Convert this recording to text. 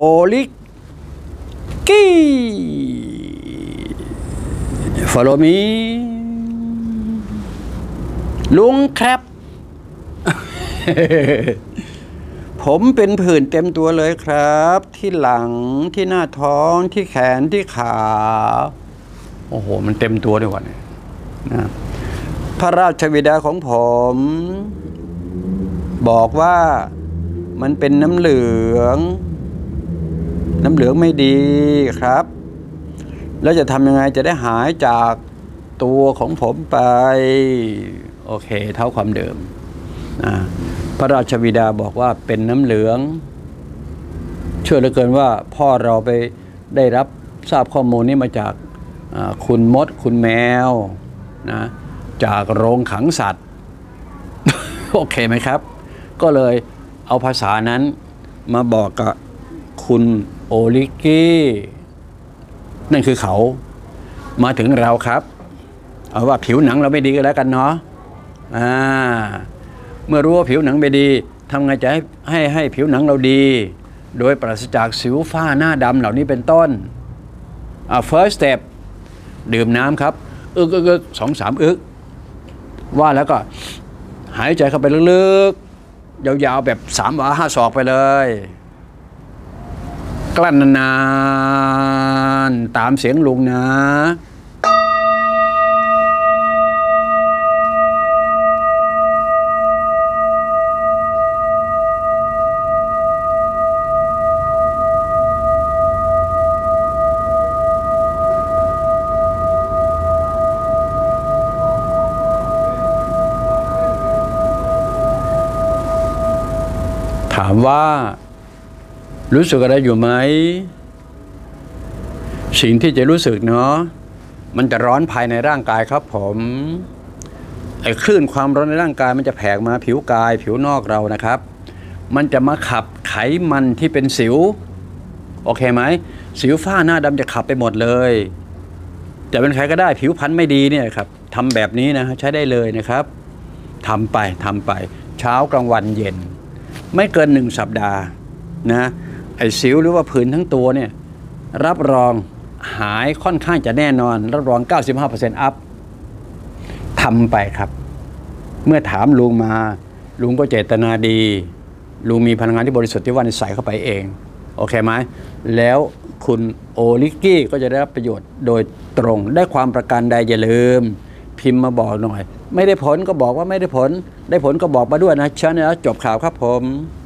ลิกี้ follow me ลุงครับ ผมเป็นผื่นเต็มตัวเลยครับที่หลังที่หน้าท้องที่แขนที่ขาโอ้โหมันเต็มตัวด้วยวะเนี่ยนะพระราชบิดาของผมบอกว่ามันเป็นน้ำเหลืองไม่ดีครับแล้วจะทำยังไงจะได้หายจากตัวของผมไปโอเคเท่าความเดิมนะพระราชบิดาบอกว่าเป็นน้ำเหลืองเชื่อเหลือเกินว่าพ่อเราไปได้รับทราบข้อมูลนี้มาจากคุณมดคุณแมวนะจากโรงขังสัตว์ โอเคไหมครับก็เลยเอาภาษานั้นมาบอกกับคุณโอลิกี้นั่นคือเขามาถึงเราครับเอาว่าผิวหนังเราไม่ดีก็แล้วกันเนาะเมื่อรู้ว่าผิวหนังไม่ดีทำไงจะให้ผิวหนังเราดีโดยปราศจากสิวฝ้าหน้าดำเหล่านี้เป็นต้นfirst step ดื่มน้ำครับอึก2-3 อึกว่าแล้วก็หายใจเข้าไปลึกๆยาวๆแบบ3 วา 5 ศอกไปเลยกลั้นนานๆตามเสียงลุงนะถามว่ารู้สึกอะไรอยู่ไหมสิ่งที่จะรู้สึกเนาะมันจะร้อนภายในร่างกายครับผมไอ้คลื่นความร้อนในร่างกายมันจะแผ่มาผิวกายผิวนอกเรานะครับมันจะมาขับไขมันที่เป็นสิวโอเคไหมสิวฝ้าหน้าดำจะขับไปหมดเลยจะเป็นใครก็ได้ผิวพรรณไม่ดีเนี่ยครับทำแบบนี้นะใช้ได้เลยนะครับทำไปเช้ากลางวันเย็นไม่เกิน1 สัปดาห์นะไอ้สิวหรือว่าผื่นทั้งตัวเนี่ยรับรองหายค่อนข้างจะแน่นอนรับรอง 95% อัพทำไปครับเมื่อถามลุงมาลุงก็เจตนาดีลุงมีพลังงานที่บริสุทธิ์ที่ว่าใส่เข้าไปเองโอเคไหมแล้วคุณโอลิกี้ก็จะได้รับประโยชน์โดยตรงได้ความประกันใดอย่าลืมพิมพ์มาบอกหน่อยไม่ได้ผลก็บอกว่าไม่ได้ผลได้ผลก็บอกมาด้วยนะฉันนะจบข่าวครับผม